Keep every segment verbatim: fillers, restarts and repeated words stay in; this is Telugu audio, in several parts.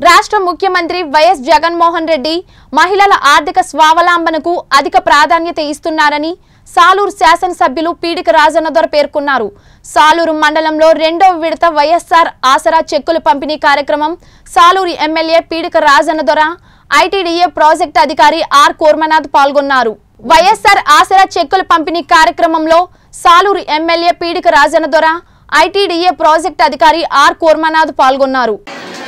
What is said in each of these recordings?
రాష్ట్ర ముఖ్యమంత్రి వైఎస్ జగన్మోహన్ రెడ్డి మహిళల ఆర్థిక స్వావలంబనకు అధిక ప్రాధాన్యత ఇస్తున్నారని సాలూరు శాసనసభ్యులు పీడిక రాజన్నదొర పేర్కొన్నారు. సాలూరు మండలంలో రెండవ విడత వైఎస్ఆర్ ఆసరా చెక్కుల పంపిణీ కార్యక్రమం Saluru MLA Peedika Rajannadora, ITDA project అధికారి ఆర్ కోర్మనాథ్ పాల్గొన్నారు. వైఎస్ఆర్ ఆసరా చెక్కుల పంపిణీ కార్యక్రమంలో Saluru MLA Peedika Rajannadora, ITDA project అధికారి ఆర్ కోర్మనాథ్ పాల్గొన్నారు.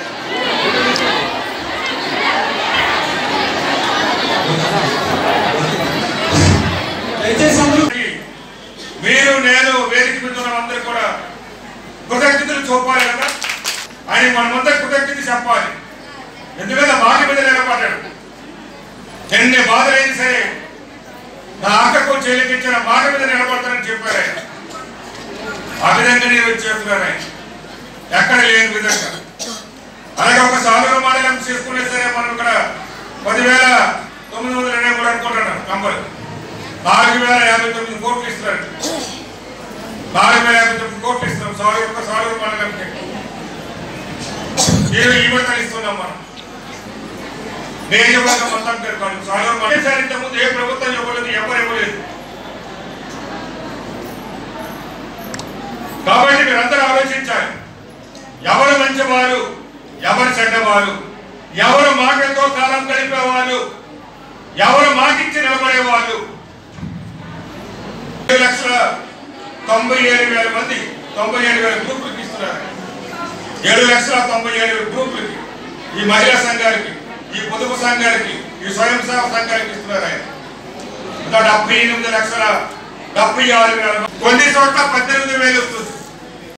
మీరు నేను వేదిక మీద ఉన్న అందరూ కూడా కృతజ్ఞతలు చూపాలి కదా. ఆయన మనమంతా కృతజ్ఞత చెప్పాలి. ఎందుకంటే మాట మీద నిలబడ్డాడు. ఎన్ని బాధలైనా సరే నా ఆకకు చెల్లికిచ్చిన మాట మీద నిలబడతానని చెప్పారు ఆయన. ఆ విధంగా నేను చేస్తున్నారు ఆయన, ఎక్కడ లేని విధంగా. అలాగే ఒక సాలూరు మండలం చేసుకునే సరే మనం ఇక్కడ పదివేల తొమ్మిది వందల ఇరవై మూడు అనుకుంటున్నాం నంబర్. నాలుగు వేల యాభై తొమ్మిది కోట్లు ఇస్తున్నారు. నాలుగు వేల యాభై తొమ్మిది కోట్లు ఇస్తున్నాం సాలూరు ఒక్క సాలూరు మండలంకి. నేను ఈ విడతలు ఇస్తున్నాం. మనం నియోజకవర్గం మొత్తం పేర్కొన్నాం. సాలూరు మండలం ఇంతకుముందు ఏ ప్రభుత్వం ఇవ్వలేదు, ఎవరు ఇవ్వలేదు. కాబట్టి మీరందరూ ఆలోచించాలి. ఎవరు మంచివారు, ఎవరు చెడ్డవారు, ఎవరు మాటలతో కాలం గడిపేవాళ్ళు, ఎవరు మాటిచ్చి నిలబడేవాళ్ళు. ఏడు లక్షల తొంభై ఏడు వేల మంది తొంభై ఏడు వేల గ్రూపులకి ఇస్తున్నారు. ఏడు లక్షల తొంభై ఏడు వేల గ్రూపులకి, ఈ మహిళా సంఘాలకి, ఈ పొదుపు సంఘాలకి, ఈ స్వయం సేవ సంఘాలకి ఇస్తున్నారు ఆయన. ఇంకా డెబ్బై ఎనిమిది లక్షల డెబ్బై ఆరు వేల, కొన్ని చోట్ల పద్దెనిమిది వేలు వస్తుంది.